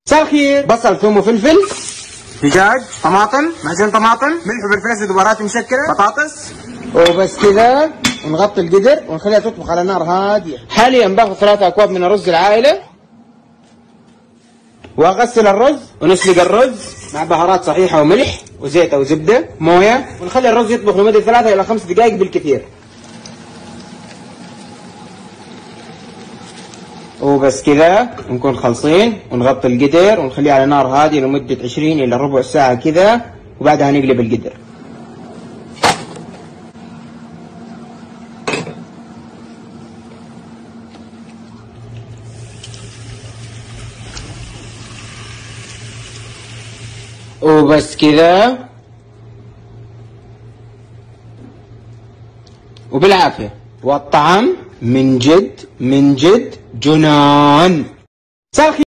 مساء الخير. بصل ثوم وفلفل، دجاج، طماطم، معجون طماطم، ملح وفلفل اسود وبهارات مشكله، بطاطس، وبس كذا. ونغطي القدر ونخليها تطبخ على نار هادية. حاليا باخذ 3 أكواب من الرز العائلة، واغسل الرز ونسلق الرز مع بهارات صحيحة وملح وزيت أو زبدة موية، ونخلي الرز يطبخ لمدة 3 إلى 5 دقائق بالكثير. وبس كذا نكون خلصين، ونغطي القدر ونخليه على نار هادية لمدة 20 إلى ربع ساعة كذا، وبعدها نقلب القدر. وبس كذا، وبالعافية. والطعم من جد جنان.